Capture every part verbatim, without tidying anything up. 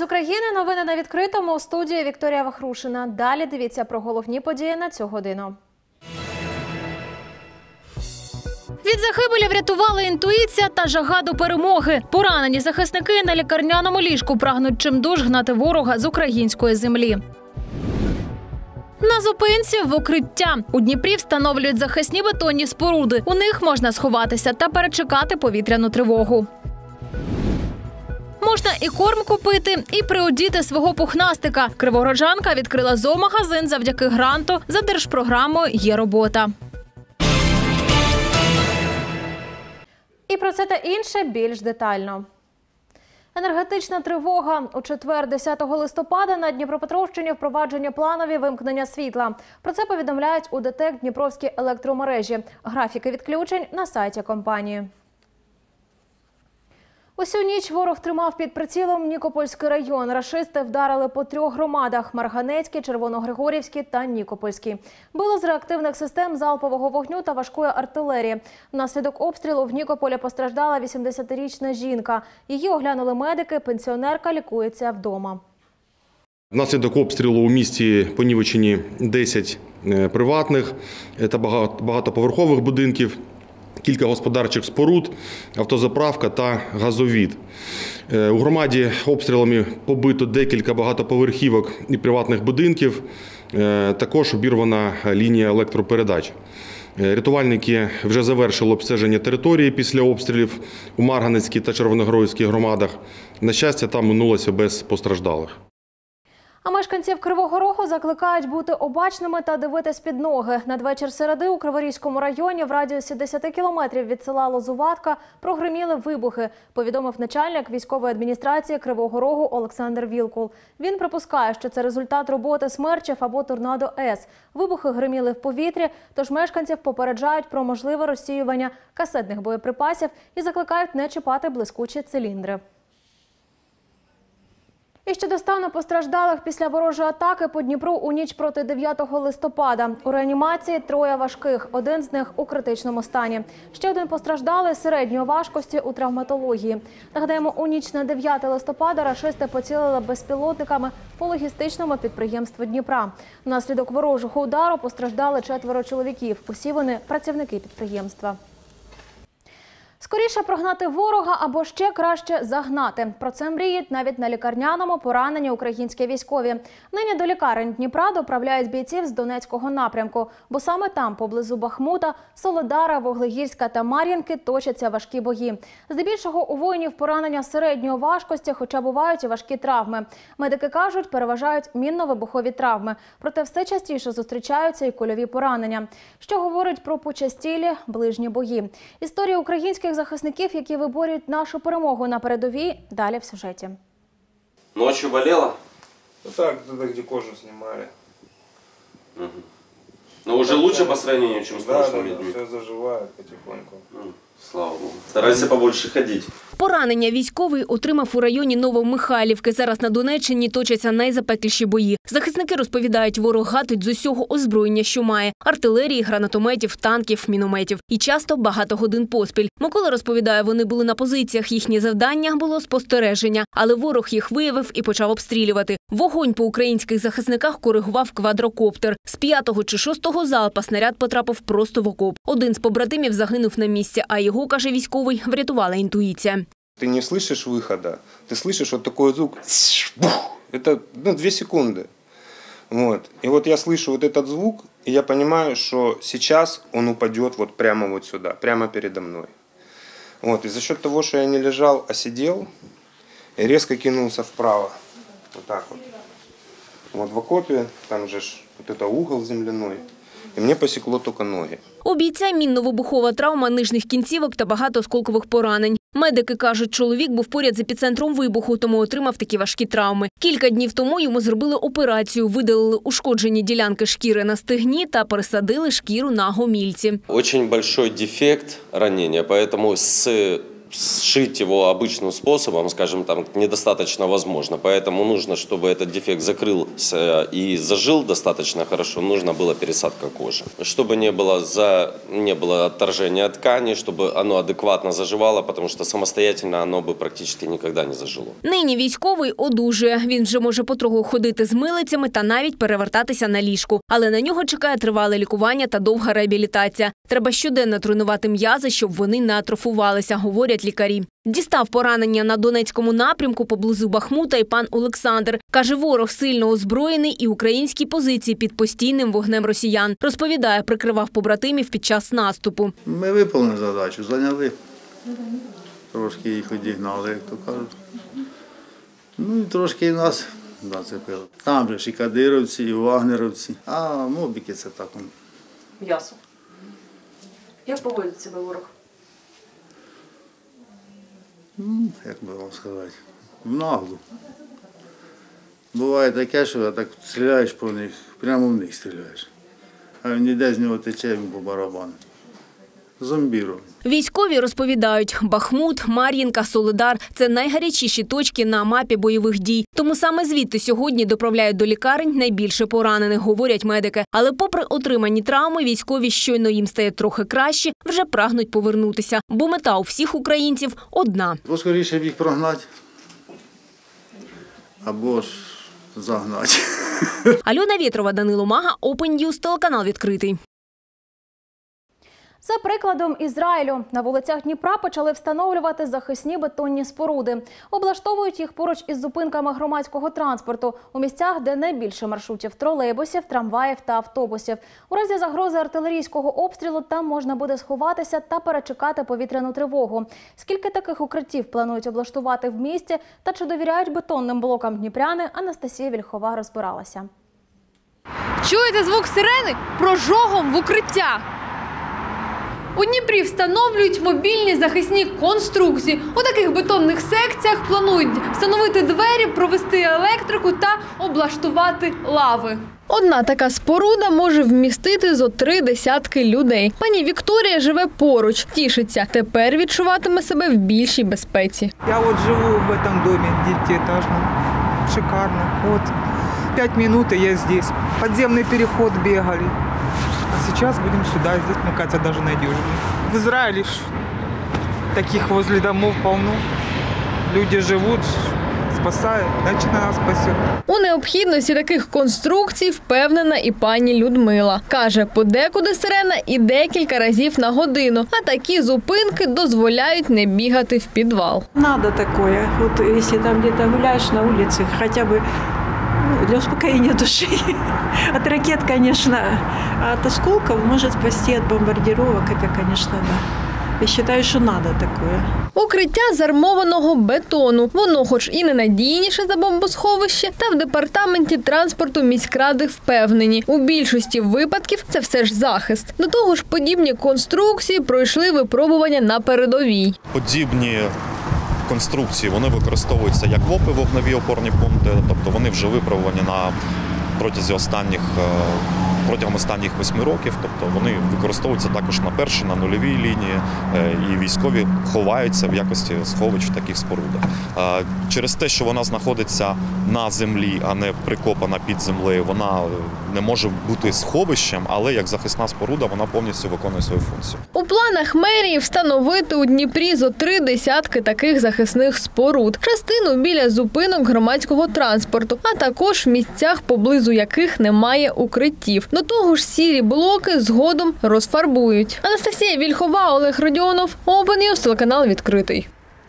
України новини на відкритому. У студії Вікторія Вахрушина. Далі дивіться про головні події на цю годину. Від загибелі врятували інтуїція та жага до перемоги. Поранені захисники на лікарняному ліжку прагнуть чимдуж гнати ворога з української землі. На зупинці в укриття. У Дніпрі встановлюють захисні бетонні споруди. У них можна сховатися та перечекати повітряну тривогу. Можна і корм купити, і приодіти свого пухнастика. Криворожанка відкрила зоомагазин завдяки гранту за держпрограмою «Є робота». І про це та інше більш детально. Енергетична тривога. У четвер, десятого листопада, на Дніпропетровщині впроваджені планові вимкнення світла. Про це повідомляють у ДТЕК Дніпровські електромережі. Графіки відключень на сайті компанії. Усю ніч ворог тримав під прицілом Нікопольський район. Рашисти вдарили по трьох громадах – Марганецький, Червоногригорівський та Нікопольський. Било з реактивних систем залпового вогню та важкої артилерії. Внаслідок обстрілу в Нікополі постраждала вісімдесятирічна жінка. Її оглянули медики, пенсіонерка лікується вдома. Внаслідок обстрілу у місті понівечені десять приватних та багатоповерхових будинків, кілька господарчих споруд, автозаправка та газовід. У громаді обстрілами побито декілька багатоповерхівок і приватних будинків, також обірвана лінія електропередач. Рятувальники вже завершили обстеження території після обстрілів у Марганецькій та Червоногригорівській громадах. На щастя, там минулося без постраждалих. А мешканців Кривого Рогу закликають бути обачними та дивитись під ноги. Надвечір середи у Криворізькому районі в радіусі десяти кілометрів від села Лозуватка прогриміли вибухи, повідомив начальник військової адміністрації Кривого Рогу Олександр Вілкул. Він припускає, що це результат роботи смерчів або торнадо-С. Вибухи гриміли в повітрі, тож мешканців попереджають про можливе розсіювання касетних боєприпасів і закликають не чіпати блискучі циліндри. І щодо стану постраждалих після ворожої атаки по Дніпру у ніч проти дев'ятого листопада. У реанімації троє важких, один з них у критичному стані. Ще один постраждалий середньої важкості у травматології. Нагадаємо, у ніч на дев'яте листопада рашисти поцілили безпілотниками по логістичному підприємству Дніпра. Внаслідок ворожого удару постраждали четверо чоловіків. Усі вони – працівники підприємства. Скоріше прогнати ворога або ще краще загнати. Про це мріють навіть на лікарняному поранені українські військові. Нині до лікарень Дніпра доправляють бійців з Донецького напрямку, бо саме там, поблизу Бахмута, Солодара, Вуглегірська та Мар'їнки точаться важкі бої. Здебільшого у воїнів поранення середньої важкості, хоча бувають і важкі травми. Медики кажуть, переважають мінно-вибухові травми. Проте все частіше зустрічаються і кульові поранення. Що говорить про почастілі ближні бої. Історія українських захисників, які виборюють нашу перемогу на передовій, далі в сюжеті. Ночью болело? Ну так, туда, где кожу снимали. Угу. Но уже лучше по сравнению, чем с да, прошлыми да, днями? все заживает потихоньку. Ну, слава Богу. Старайся побольше ходить. Поранення військовий отримав у районі Новомихайлівки. Зараз на Донеччині точаться найзапекліші бої. Захисники розповідають, ворог гатить з усього озброєння, що має – артилерії, гранатометів, танків, мінометів. І часто багато годин поспіль. Микола розповідає, вони були на позиціях. Їхнє завдання було спостереження. Але ворог їх виявив і почав обстрілювати. Вогонь по українських захисниках коригував квадрокоптер. З п'ятого чи шостого залпа снаряд потрапив просто в окоп. Один з побратимів загинув на місці, а його, каже військовий, врятувала интуиция. Ты не слышишь выхода, ты слышишь вот такой звук, это ну, две секунды. Вот. И вот я слышу вот этот звук, и я понимаю, что сейчас он упадет вот прямо вот сюда, прямо передо мной. Вот. И за счет того, что я не лежал, а сидел, я резко кинулся вправо. Вот так вот. Вот в окопе, там же вот это угол земляной. І мені посікло тільки ноги. У бійця мінно-вибухова травма нижніх кінцівок та багато осколкових поранень. Медики кажуть, чоловік був поряд з епіцентром вибуху, тому отримав такі важкі травми. Кілька днів тому йому зробили операцію, видалили ушкоджені ділянки шкіри на стегні та пересадили шкіру на гомільці. Очень большой дефект ранения, поэтому с сшить его обычным способом, скажем, там, недостаточно возможно. Поэтому нужно, чтобы этот дефект закрылся и зажил достаточно хорошо, нужно было пересадка кожи. Чтобы не было, за, не было отторжения ткани, чтобы оно адекватно заживало, потому что самостоятельно оно бы практически никогда не зажило. Нині військовий одужує. Він вже може потроху ходити з милицями та навіть перевертатися на ліжку. Але на нього чекає тривале лікування та довга реабілітація. Треба щоденно тренувати м'язи, щоб вони не атрофувалися, говорять лікарі. Дістав поранення на Донецькому напрямку поблизу Бахмута і пан Олександр. Каже, ворог сильно озброєний і українські позиції під постійним вогнем росіян. Розповідає, прикривав побратимів під час наступу. Ми виконали задачу, зайняли. Трошки їх одігнали, як то кажуть. Ну і трошки і нас зацепили. Там же ж і кадировці, і вагнеровці. А мобіки це так. М'ясо. Як поводить себе ворог? Ну, як би вам сказати, в наглу. Буває таке, що так стріляєш по них, прямо в них стріляєш. А він іде з нього тече, він по барабану. Зомбіром. Військові розповідають, Бахмут, Мар'їнка, Солидар – це найгарячіші точки на мапі бойових дій. Тому саме звідти сьогодні доправляють до лікарень найбільше поранених, говорять медики. Але попри отримані травми, військові, щойно їм стає трохи краще, вже прагнуть повернутися. Бо мета у всіх українців одна. Поскоріше б їх прогнати, або ж загнати. Альона Вєтрова, Данило Мага, Open News, телеканал «Відкритий». За прикладом Ізраїлю, на вулицях Дніпра почали встановлювати захисні бетонні споруди. Облаштовують їх поруч із зупинками громадського транспорту, у місцях, де найбільше маршрутів тролейбусів, трамваїв та автобусів. У разі загрози артилерійського обстрілу там можна буде сховатися та перечекати повітряну тривогу. Скільки таких укриттів планують облаштувати в місті та чи довіряють бетонним блокам дніпряни, Анастасія Вільхова розбиралася. Чуєте звук сирени? Прожогом в укриття. У Дніпрі встановлюють мобільні захисні конструкції. У таких бетонних секціях планують встановити двері, провести електрику та облаштувати лави. Одна така споруда може вмістити зо три десятки людей. Пані Вікторія живе поруч, тішиться. Тепер відчуватиме себе в більшій безпеці. Я вот живу в этом доме девятиэтажном. Шикарно. Вот пять минут и я здесь. Подземный переход бегали. А сейчас будем сюда. Здесь, мне кажется, даже надежнее. В Израиле ж таких возле домов полно. Люди живут, спасають, значить нас спасет. У необхідності таких конструкцій впевнена і пані Людмила. Каже, подекуди сирена і декілька разів на годину, а такі зупинки дозволяють не бігати в підвал. Надо такое. Вот если там где-то гуляешь на улице, хотя бы ну, для успокоения души. От ракет, конечно, а от осколков может спасти, от бомбардировок, это, конечно, да. Я вважаю, що треба таке. Укриття з армованого бетону. Воно хоч і не надійніше за бомбосховище, та в департаменті транспорту міськради впевнені. У більшості випадків це все ж захист. До того ж, подібні конструкції пройшли випробування на передовій. Подібні конструкції, вони використовуються як ВОПи, вогневі опорні пункти, тобто вони вже випробувані на протязі останніх протягом останніх восьми років, тобто вони використовуються також на першій, на нульовій лінії, і військові ховаються в якості сховищ в таких спорудах. Через те, що вона знаходиться на землі, а не прикопана під землею, вона не може бути сховищем, але як захисна споруда вона повністю виконує свою функцію. У планах мерії встановити у Дніпрі зо три десятки таких захисних споруд. Частину біля зупинок громадського транспорту, а також в місцях, поблизу яких немає укриттів. До того ж, сірі блоки згодом розфарбують. Анастасія Вільхова, Олег Родіонов, Open News, телеканал «Відкритий».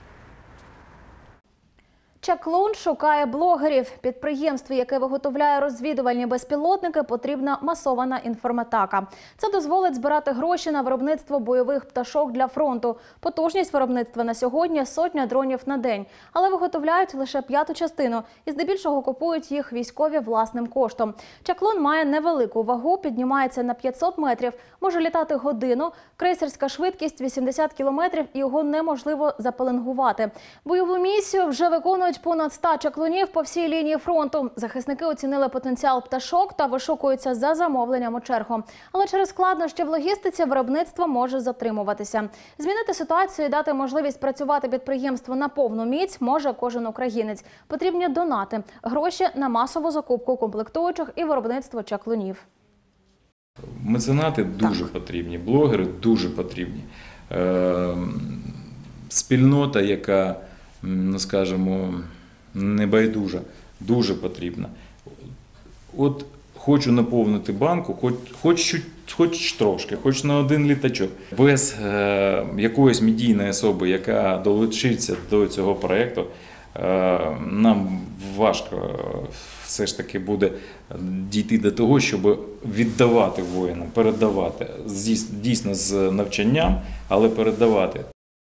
Чаклун шукає блогерів. Підприємству, яке виготовляє розвідувальні безпілотники, потрібна масована інформатака. Це дозволить збирати гроші на виробництво бойових пташок для фронту. Потужність виробництва на сьогодні – сотня дронів на день. Але виготовляють лише п'яту частину і здебільшого купують їх військові власним коштом. Чаклун має невелику вагу, піднімається на п'ятсот метрів, може літати годину, крейсерська швидкість вісімдесят кілометрів і його неможливо запеленгувати. Бойову місію вже виконують працюють понад ста чаклунів по всій лінії фронту. Захисники оцінили потенціал пташок та вишукуються за замовленням у чергу. Але через складнощі в логістиці виробництво може затримуватися. Змінити ситуацію і дати можливість працювати підприємству на повну міць може кожен українець. Потрібні донати, гроші на масову закупку комплектуючих і виробництво чаклунів. Меценати дуже так. потрібні, блогери дуже потрібні. Е, спільнота, яка, ну скажімо, небайдужа, дуже потрібна. От хочу наповнити банку, хоч, хоч, хоч трошки, хоч на один літачок. Без е, якоїсь медійної особи, яка долучиться до цього проєкту, е, нам важко все ж таки буде дійти до того, щоб віддавати воїнам, передавати, дійсно з навчанням, але передавати.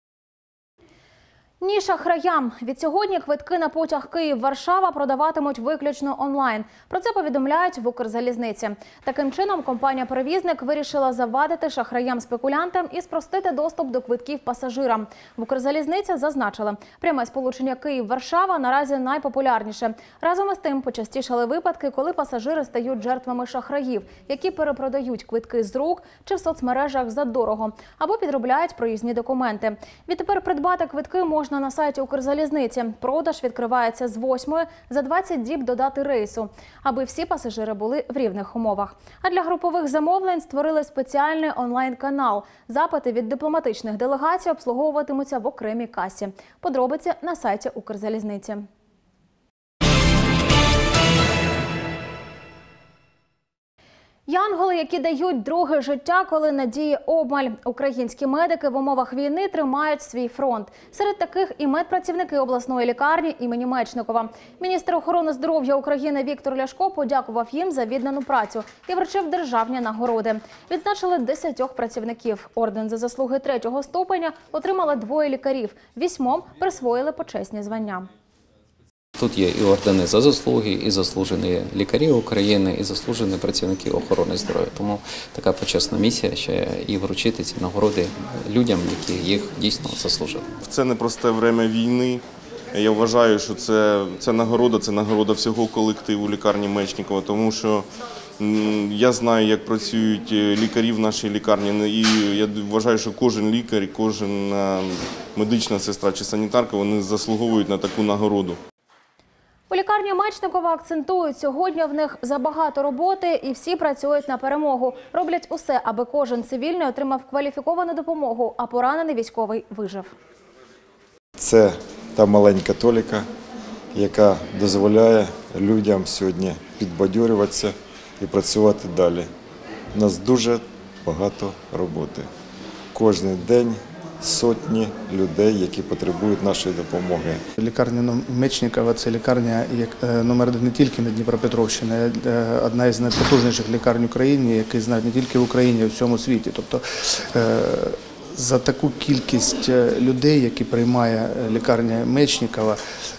Ні шахраям. Від сьогодні квитки на потяг Київ-Варшава продаватимуть виключно онлайн. Про це повідомляють в Укрзалізниці. Таким чином, компанія-перевізник вирішила завадити шахраям-спекулянтам і спростити доступ до квитків пасажирам. В Укрзалізниці зазначили, пряме сполучення Київ-Варшава наразі найпопулярніше. Разом із тим почастішали випадки, коли пасажири стають жертвами шахраїв, які перепродають квитки з рук чи в соцмережах задорого, або підробляють проїзні документи. Відтепер придбати квитки можна на сайті Укрзалізниці. Продаж відкривається з восьмої за двадцять діб до дати рейсу, аби всі пасажири були в рівних умовах. А для групових замовлень створили спеціальний онлайн-канал. Запити від дипломатичних делегацій обслуговуватимуться в окремій касі. Подробиці на сайті Укрзалізниці. Янголи, які дають друге життя, коли надії обмаль. Українські медики в умовах війни тримають свій фронт. Серед таких і медпрацівники обласної лікарні імені Мечникова. Міністр охорони здоров'я України Віктор Ляшко подякував їм за віддану працю і вручив державні нагороди. Відзначили десятьох працівників. Орден за заслуги третього ступеня отримали двоє лікарів. Вісьмом присвоїли почесні звання. Тут є і ордени за заслуги, і заслужені лікарі України, і заслужені працівники охорони здоров'я. Тому така почесна місія ще і вручити ці нагороди людям, які їх дійсно заслужили. В це непросте время війни. Я вважаю, що це, це нагорода, це нагорода всього колективу лікарні Мечникова, тому що я знаю, як працюють лікарі в нашій лікарні, і я вважаю, що кожен лікар, кожен медична сестра чи санітарка, вони заслуговують на таку нагороду. У лікарні Мечникова акцентують, сьогодні в них забагато роботи і всі працюють на перемогу. Роблять усе, аби кожен цивільний отримав кваліфіковану допомогу, а поранений військовий вижив. Це та маленька толіка, яка дозволяє людям сьогодні підбадьорюватися і працювати далі. У нас дуже багато роботи. Кожен день сотні людей, які потребують нашої допомоги. Лікарня Мечникова – це лікарня номер один не тільки на Дніпропетровщині, а одна із найпотужніших лікарень України, які знають не тільки в Україні, а й в всьому світі. Тобто за таку кількість людей, які приймає лікарня Мечникова,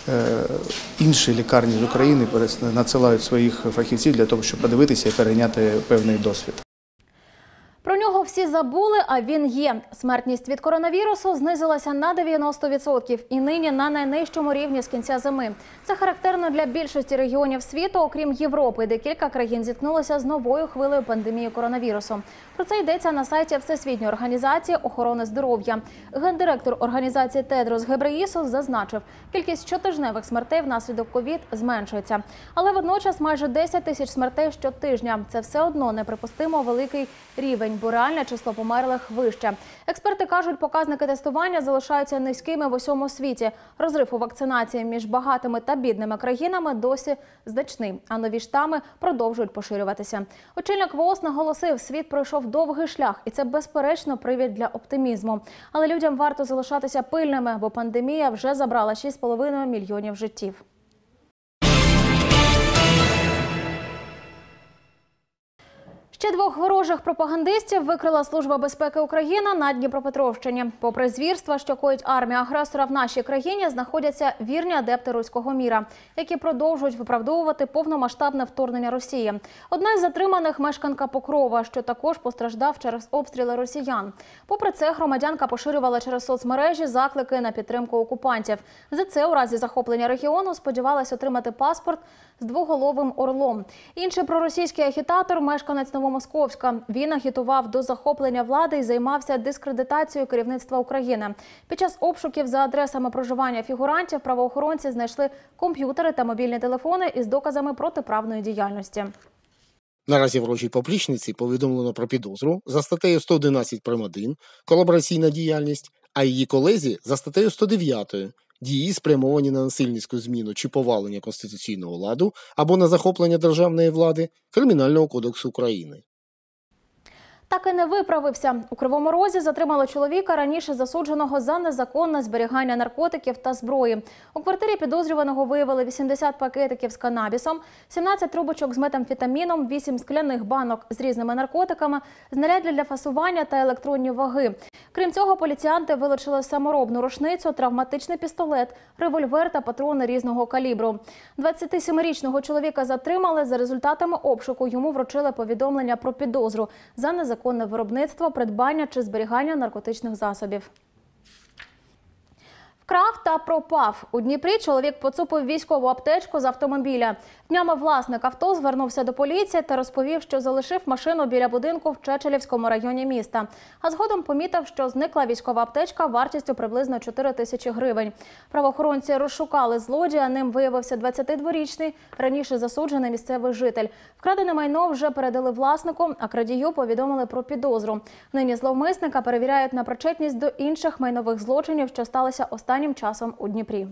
інші лікарні з України надсилають своїх фахівців для того, щоб подивитися і перейняти певний досвід. Про нього всі забули, а він є. Смертність від коронавірусу знизилася на дев'яносто відсотків і нині на найнижчому рівні з кінця зими. Це характерно для більшості регіонів світу, окрім Європи, де кілька країн зіткнулися з новою хвилею пандемії коронавірусу. Про це йдеться на сайті Всесвітньої організації охорони здоров'я. Гендиректор організації Тедрос Гебреєсус зазначив, кількість щотижневих смертей внаслідок ковід зменшується. Але водночас майже десять тисяч смертей щотижня. Це все одно неприпустимо великий рівень, бо реальне число померлих вище. Експерти кажуть, показники тестування залишаються низькими в усьому світі. Розрив у вакцинації між багатими та бідними країнами досі значний, а нові штами продовжують поширюватися. Очільник ВООЗ наголосив, світ пройшов довгий шлях, і це безперечно привід для оптимізму. Але людям варто залишатися пильними, бо пандемія вже забрала шість з половиною мільйонів життів. Ще двох ворожих пропагандистів викрила Служба безпеки України на Дніпропетровщині. Попри звірства, що коїть армія агресора в нашій країні, знаходяться вірні адепти руського міра, які продовжують виправдовувати повномасштабне вторгнення Росії. Одна із затриманих – мешканка Покрова, що також постраждав через обстріли росіян. Попри це, громадянка поширювала через соцмережі заклики на підтримку окупантів. За це у разі захоплення регіону сподівалась отримати паспорт з двоголовим орлом. Інший проросійський агітатор – мешканець Новомосковська. Він агітував до захоплення влади і займався дискредитацією керівництва України. Під час обшуків за адресами проживання фігурантів правоохоронці знайшли комп'ютери та мобільні телефони із доказами протиправної діяльності. Наразі ворожій поплічниці повідомлено про підозру за статтею сто одинадцять прим. один «Колабораційна діяльність», а її колезі за статтею сто дев'ять «Дії, спрямовані на насильницьку зміну чи повалення конституційного ладу або на захоплення державної влади» Кримінального кодексу України. Так і не виправився. У Кривому Розі затримали чоловіка, раніше засудженого за незаконне зберігання наркотиків та зброї. У квартирі підозрюваного виявили вісімдесят пакетиків з канабісом, сімнадцять трубочок з метамфетаміном, вісім скляних банок з різними наркотиками, знаряддя для фасування та електронні ваги. Крім цього, поліціянти вилучили саморобну рушницю, травматичний пістолет, револьвер та патрони різного калібру. двадцятисемирічного чоловіка затримали. За результатами обшуку йому вручили повідомлення про підозру за незаконне виробництво, придбання чи зберігання наркотичних засобів. Вкрав та пропав. У Дніпрі чоловік поцупив військову аптечку з автомобіля. Днями власник авто звернувся до поліції та розповів, що залишив машину біля будинку в Чечелівському районі міста. А згодом помітив, що зникла військова аптечка вартістю приблизно чотири тисячі гривень. Правоохоронці розшукали злодія, ним виявився двадцятидворічний, раніше засуджений місцевий житель. Вкрадене майно вже передали власнику, а крадію повідомили про підозру. Нині зловмисника перевіряють на причетність до інших майнових злочинів, що сталися останнім часом у Дніпрі.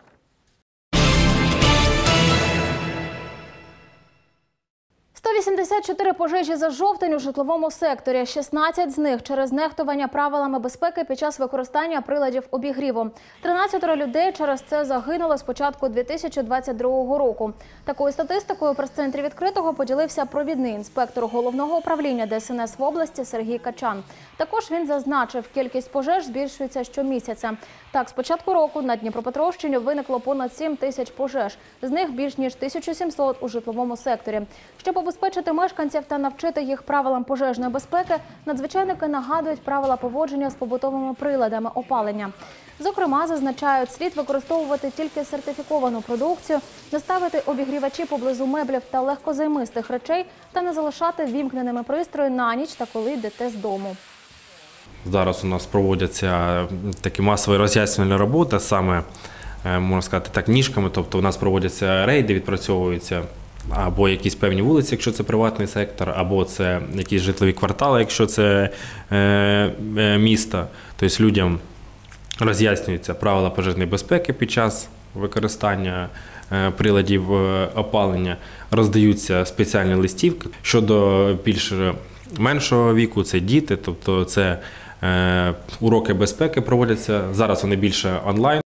сто вісімдесят чотири пожежі за жовтень у житловому секторі. шістнадцять з них через нехтування правилами безпеки під час використання приладів обігріву. тринадцять людей через це загинули з початку дві тисячі двадцять другого року. Такою статистикою у прес-центрі відкритого поділився провідний інспектор Головного управління Де Ес Ен Ес в області Сергій Качан. Також він зазначив, кількість пожеж збільшується щомісяця. Так, з початку року на Дніпропетровщині виникло понад сім тисяч пожеж. З них більш ніж тисяча сімсот у житловому секторі. Щоб обезпечити мешканців та навчити їх правилам пожежної безпеки, надзвичайники нагадують правила поводження з побутовими приладами опалення. Зокрема, зазначають, слід використовувати тільки сертифіковану продукцію, не ставити обігрівачі поблизу меблів та легкозаймистих речей та не залишати вімкненими пристрої на ніч та коли йдете з дому. Зараз у нас проводяться такі масові роз'яснювальні роботи, саме, можна сказати, так, ніжками. Тобто у нас проводяться рейди, відпрацьовуються або якісь певні вулиці, якщо це приватний сектор, або це якісь житлові квартали, якщо це е, е, місто. Тобто людям роз'яснюються правила пожежної безпеки під час використання е, приладів опалення, роздаються спеціальні листівки. Щодо більш меншого віку, це діти, тобто це е, уроки безпеки проводяться, зараз вони більше онлайн.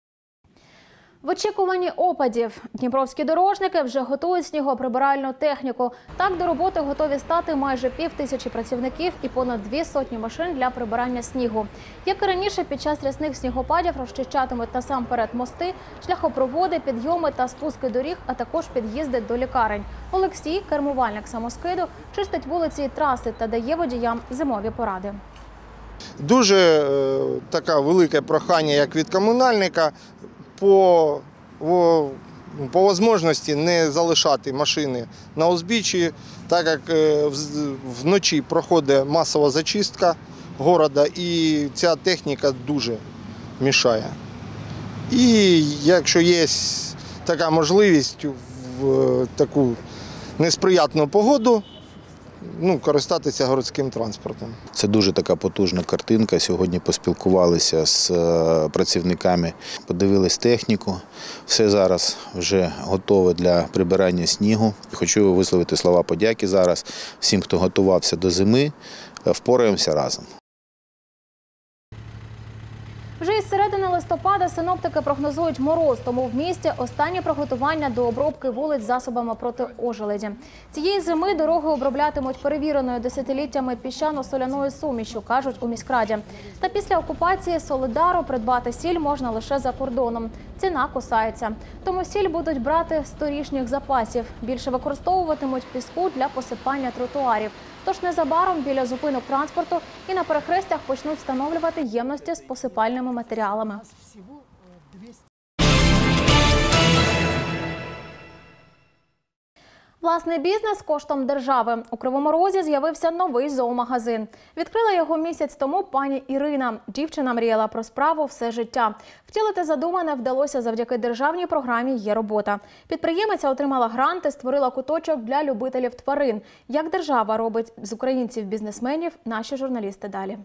В очікуванні опадів дніпровські дорожники вже готують снігоприбиральну техніку. Так, до роботи готові стати майже пів тисячі працівників і понад дві сотні машин для прибирання снігу. Як і раніше, під час рясних снігопадів розчищатимуть насамперед мости, шляхопроводи, підйоми та спуски доріг, а також під'їзди до лікарень. Олексій, кермувальник самоскиду, чистить вулиці і траси та дає водіям зимові поради. Дуже е, таке велике прохання, як від комунальника, по, по, по можливості не залишати машини на узбіччі, так як е, вночі проходить масова зачистка міста і ця техніка дуже мішає. І якщо є така можливість в таку несприятну погоду, ну, користатися городським транспортом. Це дуже така потужна картинка. Сьогодні поспілкувалися з працівниками, подивились техніку. Все зараз вже готове для прибирання снігу. Хочу висловити слова подяки зараз всім, хто готувався до зими. Впораємося разом. Вже із середини листопада синоптики прогнозують мороз, тому в місті останні приготування до обробки вулиць засобами проти ожеледі. Цієї зими дороги оброблятимуть перевіреною десятиліттями піщано-соляною сумішю, кажуть у міськраді. Та після окупації Солидару придбати сіль можна лише за кордоном. Ціна кусається. Тому сіль будуть брати з торішніх запасів. Більше використовуватимуть піску для посипання тротуарів. Тож незабаром біля зупинок транспорту і на перехрестях почнуть встановлювати ємності з посипальними матеріалами. Власний бізнес коштом держави. У Кривому Розі з'явився новий зоомагазин. Відкрила його місяць тому пані Ірина. Дівчина мріяла про справу все життя. Втілити задумане вдалося завдяки державній програмі «Є робота». Підприємиця отримала грант і створила куточок для любителів тварин. Як держава робить з українців-бізнесменів, наші журналісти далі.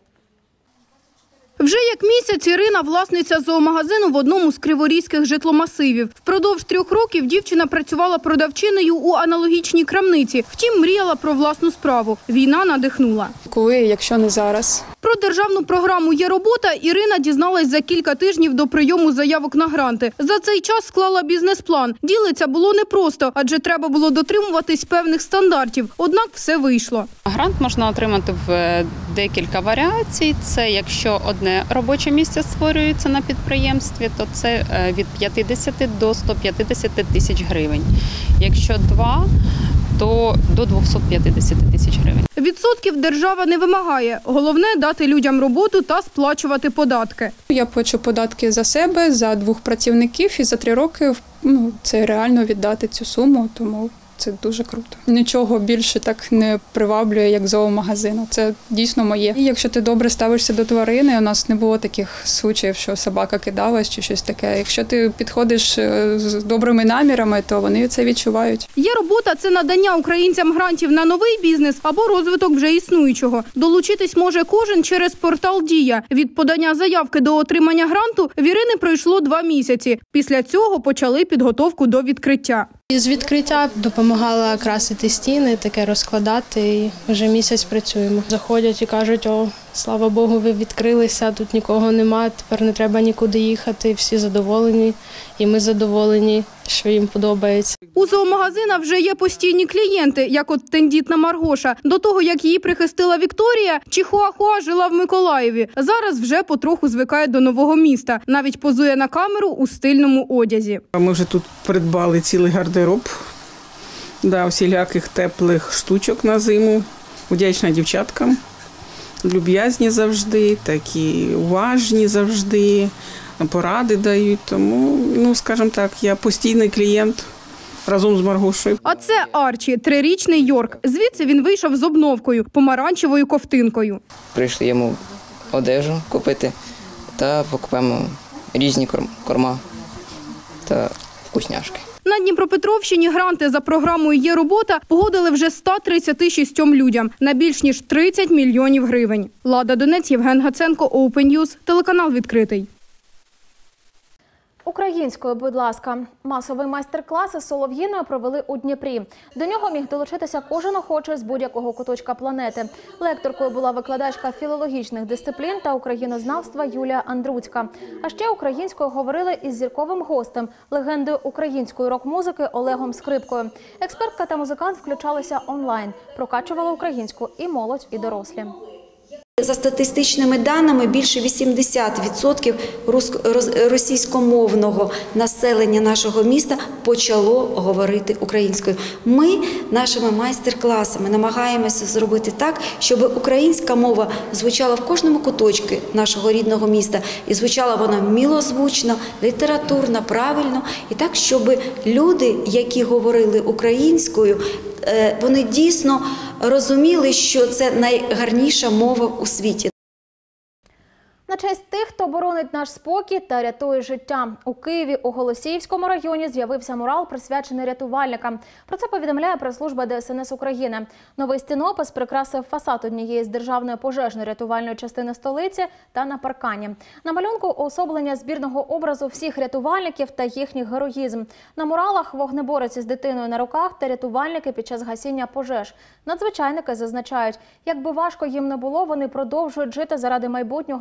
Вже як місяць Ірина – власниця зоомагазину в одному з криворізьких житломасивів. Впродовж трьох років дівчина працювала продавчиною у аналогічній крамниці. Втім, мріяла про власну справу. Війна надихнула. Коли, якщо не зараз? Про державну програму «Є робота» Ірина дізналась за кілька тижнів до прийому заявок на гранти. За цей час склала бізнес-план. Ділиться було непросто, адже треба було дотримуватись певних стандартів. Однак все вийшло. Грант можна отримати в декілька варіацій. Це якщо одне робоче місце створюється на підприємстві, то це від п'ятдесят до ста п'ятдесят тисяч гривень. Якщо два, то до двохсот п'ятдесят тисяч гривень. Відсотків держава не вимагає. Головне – дати людям роботу та сплачувати податки. Я плачу податки за себе, за двох працівників і за три роки ну, це реально віддати цю суму, тому це дуже круто. Нічого більше так не приваблює, як зоомагазин. Це дійсно моє. І якщо ти добре ставишся до тварини, у нас не було таких случаїв, що собака кидалась чи щось таке. Якщо ти підходиш з добрими намірами, то вони це відчувають. Є робота – це надання українцям грантів на новий бізнес або розвиток вже існуючого. Долучитись може кожен через портал «Дія». Від подання заявки до отримання гранту в Ірини пройшло два місяці. Після цього почали підготовку до відкриття. З відкриття допомагала красити стіни, таке розкладати, і вже місяць працюємо. Заходять і кажуть: о, слава Богу, ви відкрилися, тут нікого немає, тепер не треба нікуди їхати, всі задоволені, і ми задоволені, що їм подобається. У зоомагазина вже є постійні клієнти, як от тендітна Маргоша. До того, як її прихистила Вікторія, Чихуахуа жила в Миколаєві. Зараз вже потроху звикає до нового міста. Навіть позує на камеру у стильному одязі. Ми вже тут придбали цілий гардероб, да, всіляких теплих штучок на зиму. Вдячна дівчаткам. Люб'язні завжди, такі уважні завжди, поради дають. Тому, ну, скажімо так, я постійний клієнт разом з Маргошею. А це Арчі, трирічний Йорк. Звідси він вийшов з обновкою, помаранчевою ковтинкою. Прийшли йому одежу купити та покупаємо різні корма та вкусняшки. На Дніпропетровщині гранти за програмою «Є робота» погодили вже ста тридцяти шістьом людям на більш ніж тридцять мільйонів гривень. Лада Донець, Євген Гаценко, Open News, телеканал «Відкритий». Українською, будь ласка. Масовий майстер-клас із солов'їною провели у Дніпрі. До нього міг долучитися кожен охочий з будь-якого куточка планети. Лекторкою була викладачка філологічних дисциплін та українознавства Юлія Андруцька. А ще українською говорили із зірковим гостем, легендою української рок-музики Олегом Скрипкою. Експертка та музикант включалися онлайн, прокачували українську і молодь, і дорослі. За статистичними даними, більше вісімдесят відсотків російськомовного населення нашого міста почало говорити українською. Ми нашими майстер-класами намагаємося зробити так, щоб українська мова звучала в кожному куточку нашого рідного міста. І звучала вона милозвучно, літературно, правильно. І так, щоб люди, які говорили українською, вони дійсно розуміли, що це найгарніша мова у світі. На честь тих, хто боронить наш спокій та рятує життя. У Києві у Голосіївському районі з'явився мурал, присвячений рятувальникам. Про це повідомляє прес-служба Де Ес Ен Ес України. Новий стінопис прикрасив фасад однієї з державної пожежно-рятувальної частини столиці та на паркані. На малюнку уособлення збірного образу всіх рятувальників та їхній героїзм. На муралах вогнеборець із дитиною на руках та рятувальники під час гасіння пожеж. Надзвичайники зазначають, як би важко їм не було, вони продовжують жити заради майбутнього нашої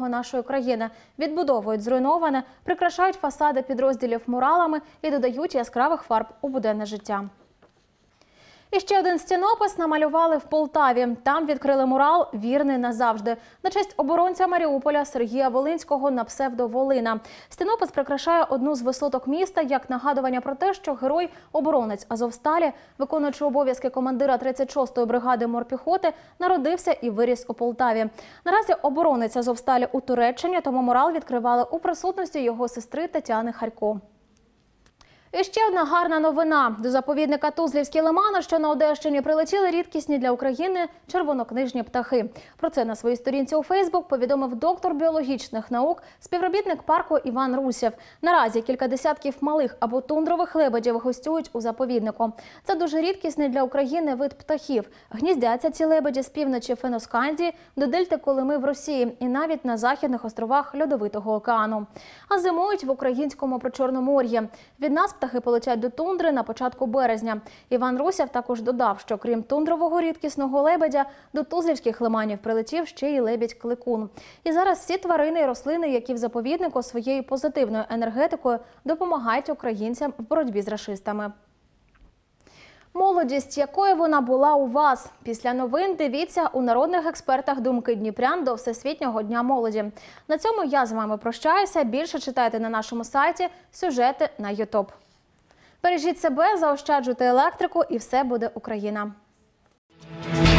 нашої країни відбудовують зруйноване, прикрашають фасади підрозділів муралами і додають яскравих фарб у буденне життя. І ще один стінопис намалювали в Полтаві. Там відкрили мурал «Вірний назавжди» на честь оборонця Маріуполя Сергія Волинського на псевдо Волина. Стінопис прикрашає одну з висоток міста як нагадування про те, що герой-оборонець Азовсталі, виконуючи обов'язки командира тридцять шостої бригади морпіхоти, народився і виріс у Полтаві. Наразі оборонець Азовсталі у Туреччині, тому мурал відкривали у присутності його сестри Тетяни Харько. І ще одна гарна новина. До заповідника Тузлівські лимани, що на Одещині, прилетіли рідкісні для України червонокнижні птахи. Про це на своїй сторінці у Фейсбук повідомив доктор біологічних наук, співробітник парку Іван Русєв. Наразі кілька десятків малих або тундрових лебедів гостюють у заповіднику. Це дуже рідкісний для України вид птахів. Гніздяться ці лебеді з півночі Феноскандії до дельти Колими в Росії і навіть на західних островах Льодовитого океану. А зимують в українському Причорномор'ї. Від нас птахи полетять до тундри на початку березня. Іван Русєв також додав, що крім тундрового рідкісного лебедя, до Тузлівських лиманів прилетів ще й лебідь-кликун. І зараз всі тварини і рослини, які в заповіднику своєю позитивною енергетикою допомагають українцям в боротьбі з рашистами. Молодість, якою вона була у вас? Після новин дивіться у народних експертах думки дніпрян до Всесвітнього дня молоді. На цьому я з вами прощаюся. Більше читайте на нашому сайті, сюжети на ютуб. Бережіть себе, заощаджуйте електрику і все буде Україна.